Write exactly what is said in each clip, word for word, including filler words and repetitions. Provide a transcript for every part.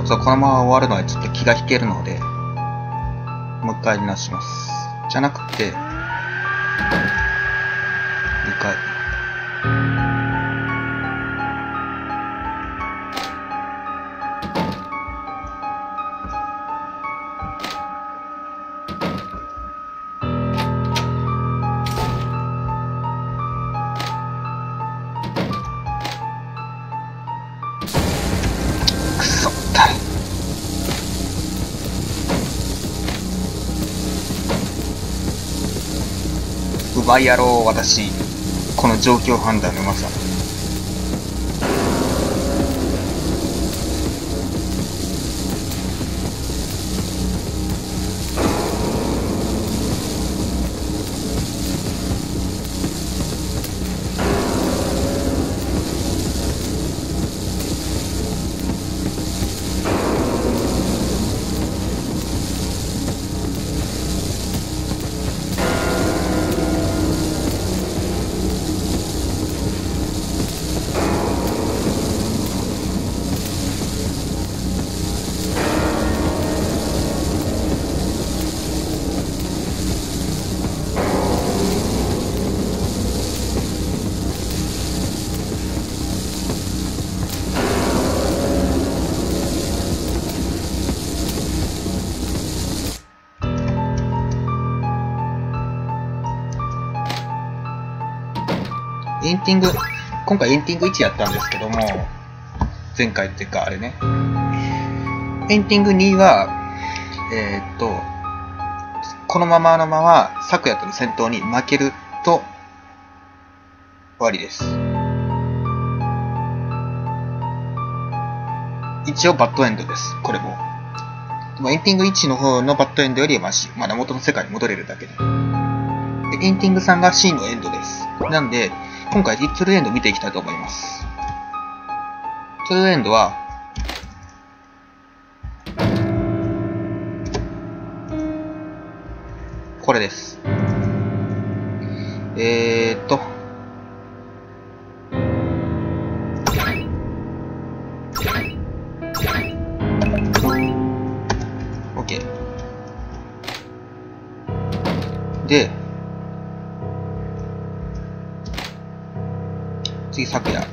つはこのまま終わるのはちょっと気が引けるので、もう一回なします。じゃなくて、にかい。くそったい。奪いやろう、私。この状況判断のうまさ。エンディング、今回エンディングいちやったんですけども、前回っていうかあれね。エンディングには、えー、っと、このままのまま、咲夜との戦闘に負けると、終わりです。一応バッドエンドです、これも。でもエンディングいちの方のバッドエンドよりはマシ。まだ元の世界に戻れるだけで。で、エンディングさんが C のエンドです。なんで、今回、トゥルーエンド見ていきたいと思います。トゥルーエンドは、これです。えーっと、OK。で、次、咲夜。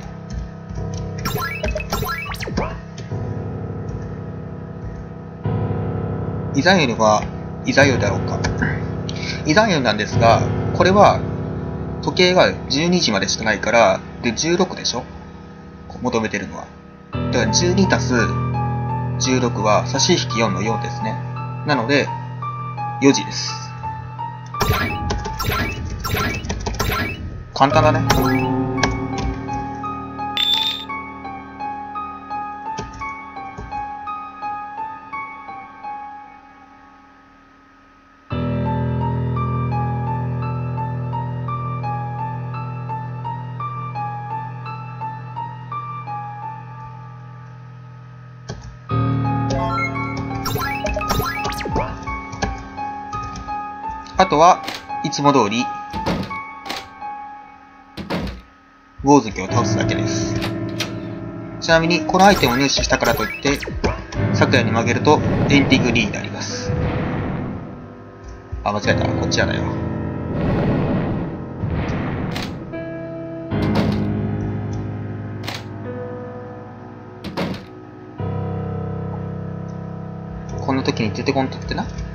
イザユルは、イザユルだろうか。イザユルなんですが、これは、時計がじゅうにじまでしかないから、で、じゅうろくでしょ？求めてるのは。だからじゅうにたすじゅうろくは、差し引きよんのよんですね。なので、よじです。簡単だね。あとは、いつも通り、ゴウズキを倒すだけです。ちなみに、このアイテムを入手したからといって、咲夜に曲げるとエンディングにになります。あ、間違えた。こっちやだよ。こんな時に出てこんとってな。